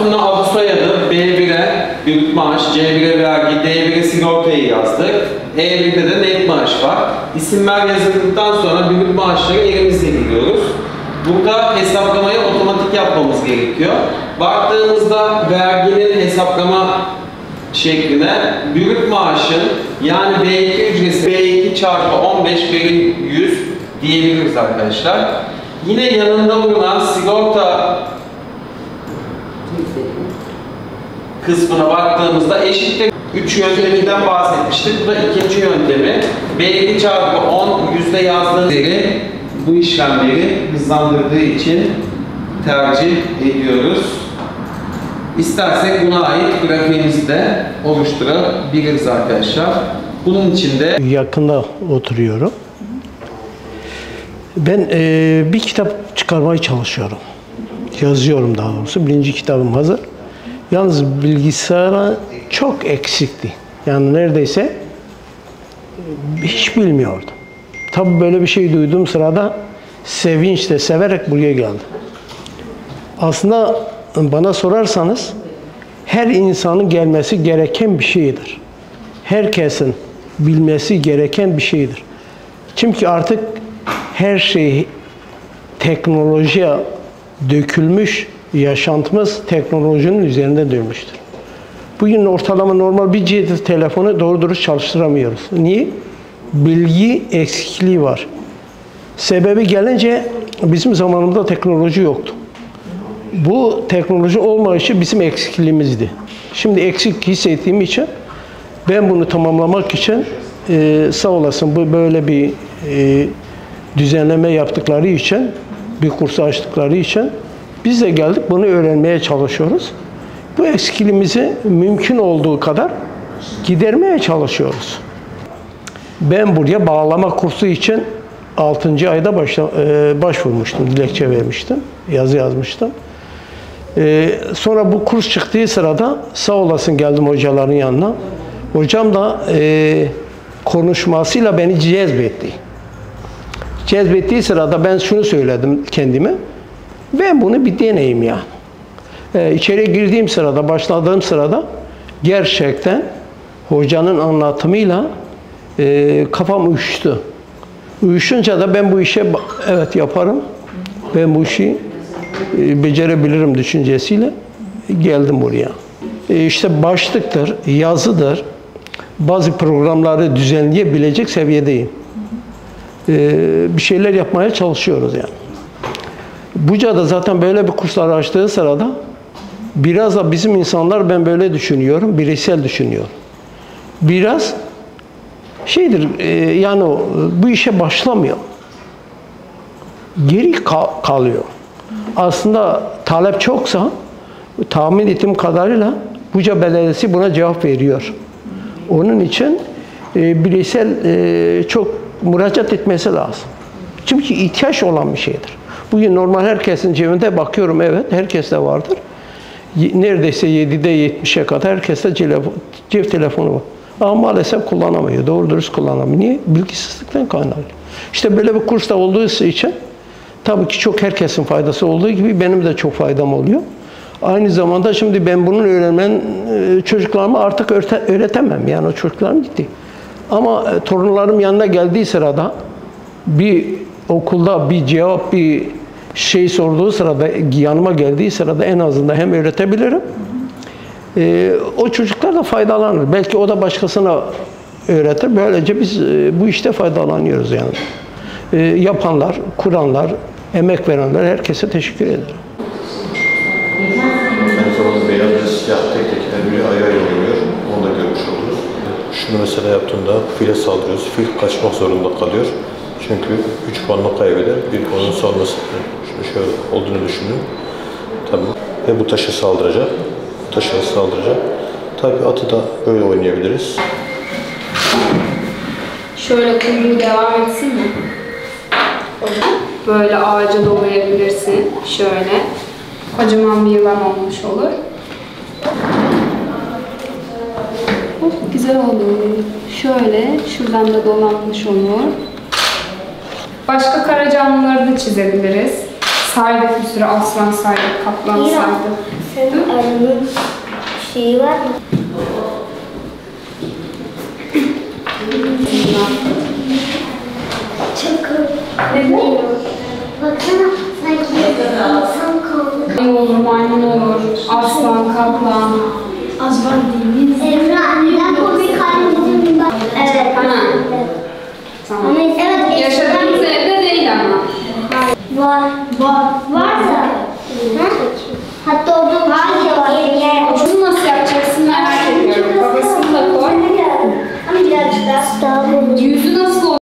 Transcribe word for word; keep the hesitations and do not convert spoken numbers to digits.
sonra adı soyadı, B bire brüt maaş, C bire vergi, D bire sigortayı yazdık. E birde de net maaş var. İsimler yazıldıktan sonra brüt maaşları elimizle giriyoruz. Burada hesaplamayı otomatik yapmamız gerekiyor. Baktığımızda verginin hesaplama şekline brüt maaşın yani B iki ücreti B iki çarpı on beş bölü yüz diyebiliriz arkadaşlar. Yine yanında bulunan sigorta kısmına baktığımızda eşittir üç yönteminden bahsetmiştik. Bu da ikinci yöntemi. B iki çarpı on yüzde yazdığımız yeri bu işlemleri hızlandırdığı için tercih ediyoruz. İstersek buna ait grafiğimizi de oluşturabiliriz arkadaşlar. Bunun için de yakında oturuyorum. Ben e, bir kitap çıkarmaya çalışıyorum. Yazıyorum daha doğrusu. Birinci kitabım hazır. Yalnız bilgisayara çok eksikti. Yani neredeyse hiç bilmiyordum. Tabii böyle bir şey duyduğum sırada sevinçle, severek buraya geldim. Aslında bana sorarsanız her insanın gelmesi gereken bir şeydir. Herkesin bilmesi gereken bir şeydir. Çünkü artık her şey teknolojiye dökülmüş, yaşantımız teknolojinin üzerinde dönmüştür. Bugün ortalama normal bir cihaz telefonu doğru dürüst çalıştıramıyoruz. Niye? Bilgi eksikliği var. Sebebi gelince bizim zamanımızda teknoloji yoktu. Bu teknoloji olmayışı bizim eksikliğimizdi. Şimdi eksik hissettiğim için ben bunu tamamlamak için e, sağ olasın bu böyle bir e, düzenleme yaptıkları için, bir kursu açtıkları için biz de geldik bunu öğrenmeye çalışıyoruz. Bu eksikliğimizi mümkün olduğu kadar gidermeye çalışıyoruz. Ben buraya bağlama kursu için altıncı ayda başla, e, başvurmuştum, dilekçe vermiştim, yazı yazmıştım. E, sonra bu kurs çıktığı sırada sağ olasın geldim hocaların yanına. Hocam da e, konuşmasıyla beni cezbetti. Cezbettiği sırada ben şunu söyledim kendime. Ben bunu bir deneyim ya. E, içeriye girdiğim sırada, başladığım sırada gerçekten hocanın anlatımıyla e, kafam uyuştu. Uyuşunca da ben bu işe evet yaparım. Ben bu işi e, becerebilirim düşüncesiyle geldim buraya. E, işte başlıktır, yazıdır. Bazı programları düzenleyebilecek seviyedeyim. E, bir şeyler yapmaya çalışıyoruz yani. Buca'da zaten böyle bir kurslar açtığı sırada biraz da bizim insanlar ben böyle düşünüyorum, bireysel düşünüyorum. Biraz şeydir e, yani o, bu işe başlamıyor. Geri kal kalıyor. Aslında talep çoksa tahmin ettiğim kadarıyla Buca Belediyesi buna cevap veriyor. Onun için e, bireysel e, çok müracaat etmesi lazım. Çünkü ihtiyaç olan bir şeydir. Bugün normal herkesin cebinde bakıyorum evet herkeste vardır. Neredeyse yedide yetmişe kadar herkeste cep telefonu var. Ama maalesef kullanamıyor. Doğru dürüst kullanamıyor. Niye? Bilgisizlikten kaynaklı. İşte böyle bir kursta olduğu için tabii ki çok herkesin faydası olduğu gibi benim de çok faydam oluyor. Aynı zamanda şimdi ben bunun öğrenmen çocuklarıma artık öğretemem. Yani o çocuklarım gitti. Ama torunlarım yanına geldiği sırada bir okulda bir cevap bir şey sorduğu sırada yanıma geldiği sırada en azından hem öğretebilirim. E, o çocuklar da faydalanır. Belki o da başkasına öğretir. Böylece biz e, bu işte faydalanıyoruz yani. E, yapanlar, kuranlar, emek verenler herkese teşekkür ederim. Aynı zamanda beyaz ve siyah tek tek her biri ayrı ayrı oluyor. Onu da görmüş oluruz. Şunu mesela yaptığında file saldırıyoruz. Fil kaçmak zorunda kalıyor. Çünkü üç puanını kaybeder. Bir onun sonrası şöyle olduğunu düşünün. Tamam. Ve bu taşı saldıracak. Bu taşı saldıracak. Tabii atı da böyle oynayabiliriz. Şöyle kuyruğu devam etsin mi? Böyle ağaca dolayabilirsin. Şöyle. Kocaman bir yılan olmuş olur. Çok güzel oldu. Şöyle şuradan da dolanmış olur. Başka kara canlıları da çizebiliriz. Sayduk bir sürü aslan saydık, kaplan saydık. Senin arının şeyi var mı? Çakır. Ne bu? Baksana sanki insan kaldı. Ne olur, maymun olur, aslan, kaplan. Azman değil. Emre anneden komik halimizin bir bak. Evet. Ha. Ama Tamam. evet. Yaşadığımız evde değil ama. Var. Var. Var da. Hı? Hatta orada var.